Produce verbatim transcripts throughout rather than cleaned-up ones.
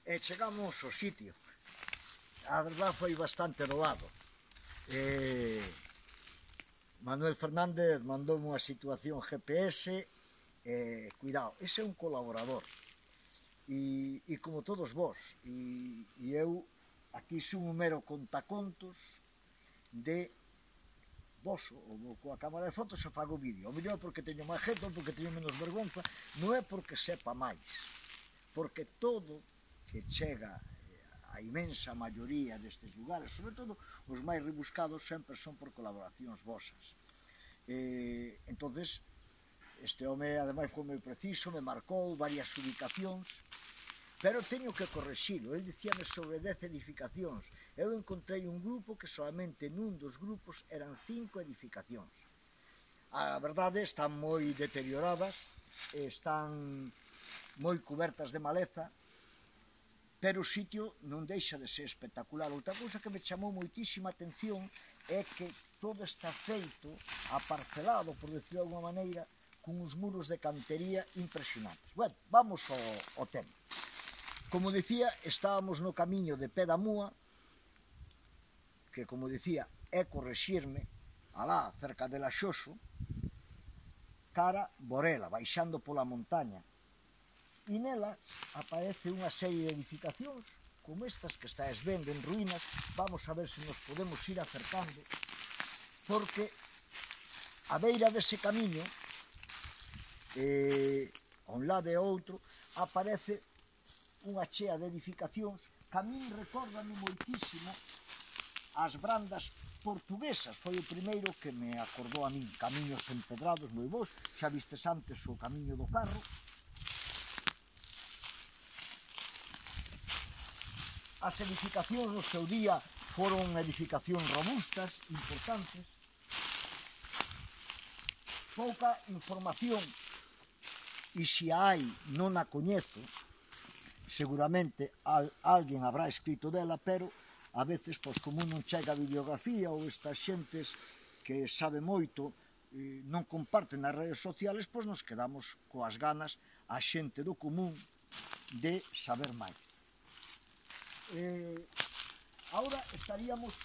E chegamos ao sitio. A verdad foi bastante doado. E... Manuel Fernández mandoume unha situación G P S e, cuidado, ese é un colaborador. E, e como todos vos, e, e eu aquí son un mero contacontos de vos, ou coa cámara de fotos e fago vídeo. O mellor porque teño máis jeito, porque teño menos vergonza, non é porque sepa máis, porque todo que chega a imensa maioría destes lugares, sobre todo os máis rebuscados, sempre son por colaboracións vosas. E, entonces, este home, ademais, foi moi preciso, me marcou varias ubicacións, pero teño que correxilo. El dicíame sobre dez edificacións. Eu encontrei un grupo que solamente nun dos grupos eran cinco edificacións. A verdade, están moi deterioradas, están moi cubertas de maleza, pero o sitio non deixa de ser espectacular. Outra cousa que me chamou moitísima atención é que todo está feito, aparcelado, por decirlo de alguma maneira, con uns muros de cantería impresionantes. Bueno, vamos ao, ao tema. Como dicía, estábamos no camiño de Pé da Múa, que, como dicía, é correxirme, alá, cerca de Laxoso, cara Borela, baixando pola montaña. E nela aparece unha serie de edificacións, como estas que estáis vendo en ruínas. Vamos a ver se nos podemos ir acercando, porque a beira dese camiño, eh, a un lado e a outro, aparece unha chea de edificacións que a min recórdame moitísimo as brandas portuguesas. Foi o primeiro que me acordou a min. Camiños empedrados moi bons, xa vistes antes o camiño do carro. As edificacións no seu día foron edificacións robustas, importantes. Pouca información, e se a hai non a coñezo. Seguramente alguén habrá escrito dela, pero a veces, pois, como non chega a bibliografía ou estas xentes que sabe moito non comparten nas redes sociales, pois nos quedamos coas ganas, a xente do común, de saber máis. Eh, ahora estaríamos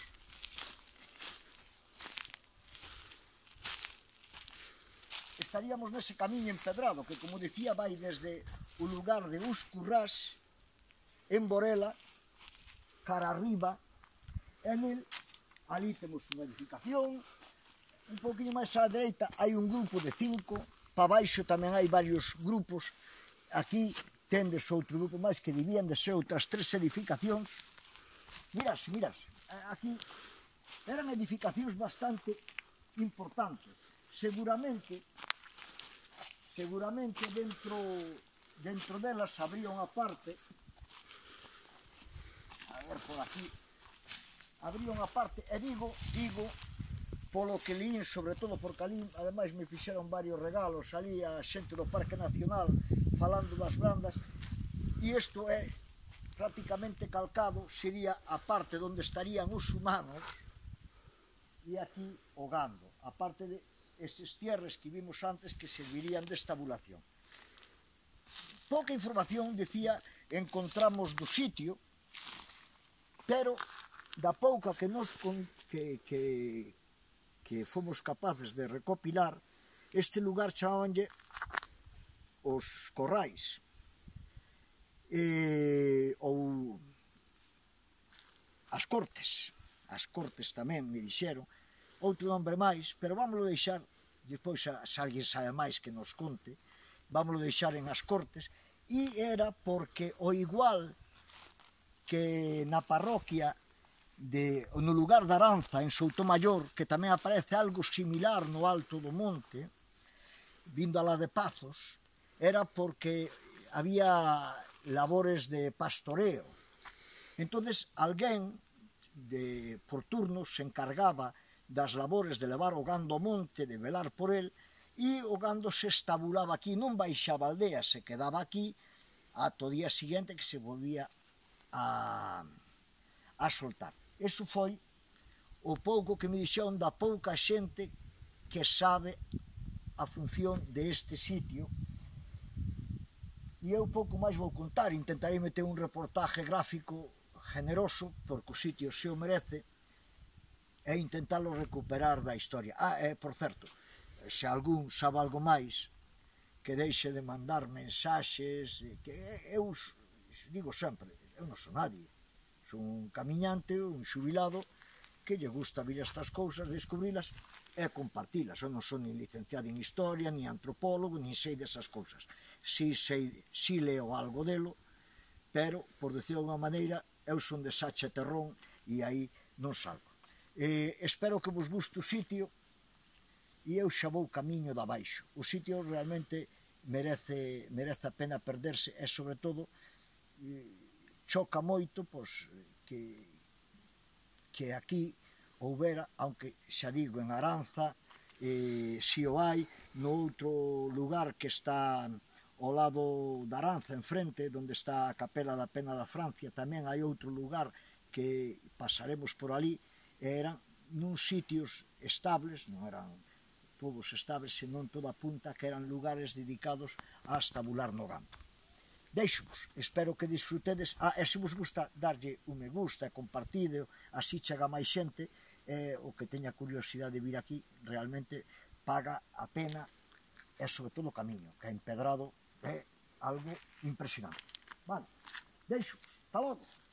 estaríamos nese camiño empedrado que, como dicía, vai desde o lugar de Uscurrás en Borela cara arriba, e nel ali temos unha edificación. Un poquinho máis á dereita hai un grupo de cinco, para baixo tamén hai varios grupos. Aquí tendes outro grupo máis que debían de ser outras tres edificacións. Mirase, mirase, aquí eran edificacións bastante importantes. Seguramente, seguramente dentro, dentro delas habría unha parte, a ver por aquí, habría unha parte, e digo, digo, polo que lín, sobre todo porque ali, ademais, me fixeron varios regalos, ali a xente do Parque Nacional, falando das brandas, e isto é prácticamente calcado, sería a parte onde estarían os humanos, e aquí o gando, a parte de estes tierres que vimos antes que servirían de estabulación. Pouca información, decía, encontramos do sitio, pero da pouca que nos que, que, que fomos capaces de recopilar, este lugar chamabanlle os Corrais, e, ou as Cortes, as Cortes tamén me dixeron, outro nombre máis, pero vámoslo deixar, despois se alguén sabe máis que nos conte, vámoslo deixar en as Cortes, e era porque o igual que na parroquia, de, no lugar de Aranza, en Soutomaior, que tamén aparece algo similar no alto do monte, vindo a la de Pazos, era porque había labores de pastoreo. Entonces, alguén de, por turnos se encargaba das labores de levar o gando ao monte, de velar por el, e o gando se estabulaba aquí, non baixaba a aldea, se quedaba aquí ata o día seguinte que se volvía a, a soltar. Eso foi o pouco que me dixeron da pouca xente que sabe a función deste sitio, e eu pouco máis vou contar, intentarei meter un reportaje gráfico generoso, porque o sitio se o merece, e intentalo recuperar da historia. Ah, e, por certo, se algún sabe algo máis, que deixe de mandar mensaxes, que eu digo sempre, eu non sou nadie, sou un camiñante, un xubilado, que lle gusta vir estas cousas, descubrilas e compartilas. Eu non sou nin licenciado en historia, nin antropólogo, nin sei desas cousas. Si, sei, si leo algo delo, pero, por decir de unha maneira, eu son de Sacha Terrón e aí non salgo. Eh, espero que vos guste o sitio e eu xa vou camiño de abaixo. O sitio realmente merece, merece a pena perderse e, sobre todo, eh, choca moito pois, que, que aquí houbera, aunque xa digo, en Aranza, eh, si o hai, no outro lugar que está ao lado da Aranza, enfrente, onde está a Capela da Pena da Francia, tamén hai outro lugar que pasaremos por ali, e eran nuns sitios estables, non eran todos estables, senón toda a punta, que eran lugares dedicados a estabular no gando. Deixo-vos, espero que disfrutedes. Ah, e se vos gusta, darlle un me gusta e compartido, así chega máis xente, eh, o que teña curiosidade de vir aquí, realmente paga a pena, e sobre todo o camiño, que é empedrado, é algo impresionante. Vale, deixo-vos, hasta logo.